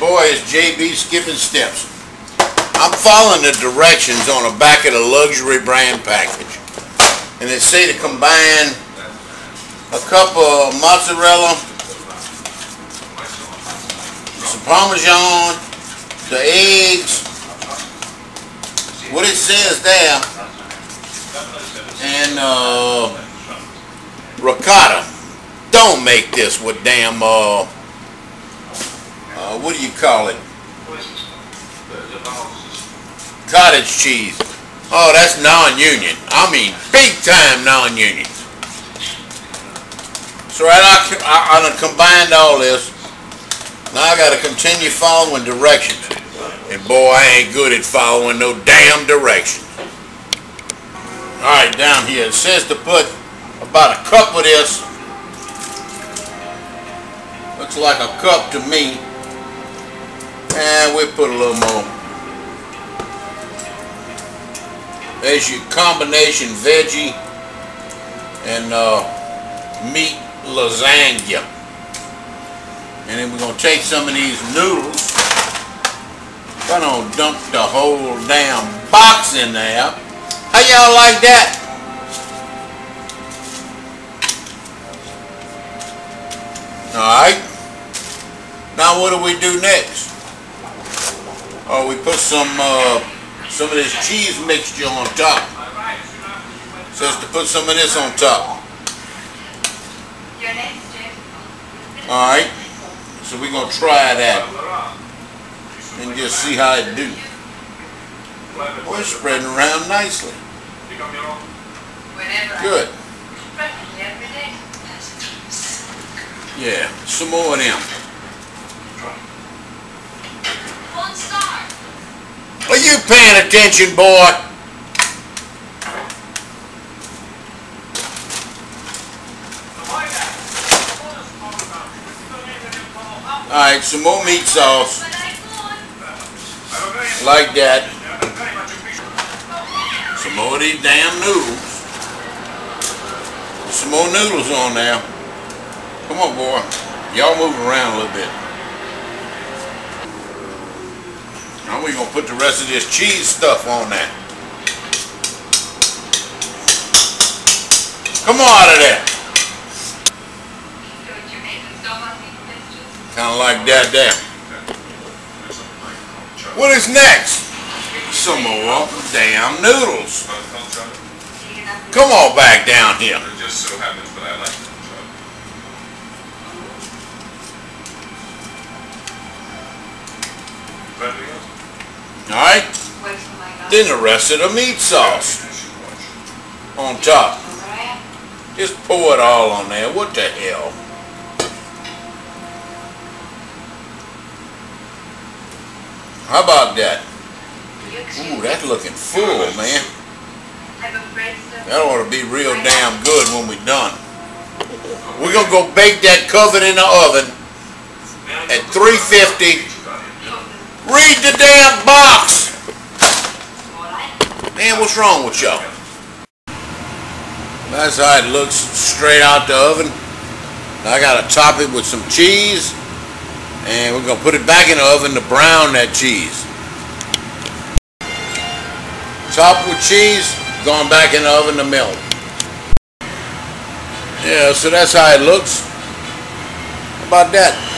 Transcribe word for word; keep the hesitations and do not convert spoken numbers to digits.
boy is J B Skipping Steps. I'm following the directions on the back of the luxury brand package. And they say to combine a cup of mozzarella, some Parmesan, the eggs, what it says there, and uh, ricotta. Don't make this with damn, uh, uh, what do you call it? Cottage cheese. Oh, that's non-union. I mean, big time non-union. So right, I, I, I done combined all this. Now I got to continue following directions. And boy, I ain't good at following no damn directions. Alright, down here it says to put about a cup of this. Looks like a cup to me. And we'll put a little more. There's your combination veggie and uh, meat lasagna. And then we're going to take some of these noodles. I'm going to dump the whole damn box in there. How y'all like that? Alright. Now what do we do next? Oh, we put some uh, some of this cheese mixture on top. Says to put some of this on top. Alright. So we're going to try that. And just see how it do. We're spreading around nicely. Good. Yeah, some more of them. Are you paying attention, boy? Alright, some more meat sauce. Like that. Some more of these damn noodles. Some more noodles on there. Come on, boy. Y'all move around a little bit. Now we're going to put the rest of this cheese stuff on that. Come on out of there. Kind of like that there. What is next? Some more damn noodles. Come on back down here. It just so happens that I like it. Alright. Then the rest of the meat sauce on top. Just pour it all on there. What the hell? How about that? Ooh, that's looking full, man. That ought to be real damn good when we're done. We're going to go bake that covered in the oven at three fifty. Read the damn box! Man, what's wrong with y'all? That's how it looks straight out the oven. I got to top it with some cheese. And we're going to put it back in the oven to brown that cheese. Top with cheese, going back in the oven to melt. Yeah, so that's how it looks. How about that?